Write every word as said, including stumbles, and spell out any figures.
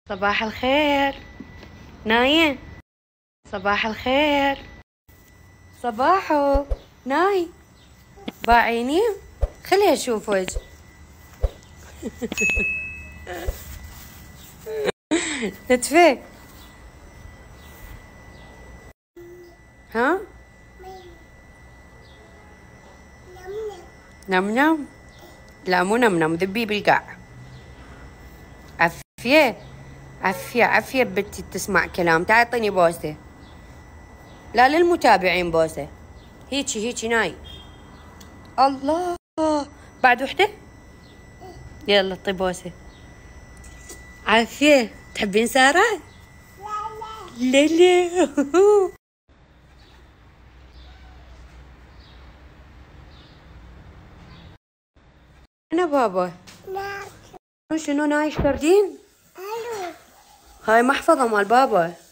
صباح الخير. نايم. صباح الخير. صباحو. ناي. باعيني خليها اشوف وجه. نتفه. ها نم نم. لا مو نم نم، ذبي بالقاع. عفية عفية عفية بنتي تسمع كلام. تعال اعطيني بوسة. لا للمتابعين بوسة. هيجي هيجي ناي. الله، بعد وحدة. يلا اعطي بوسة. عافية. تحبين سارة؟ لا لا. أنا بابا. شنو ناي شردين؟ هاي محفظة مال بابا.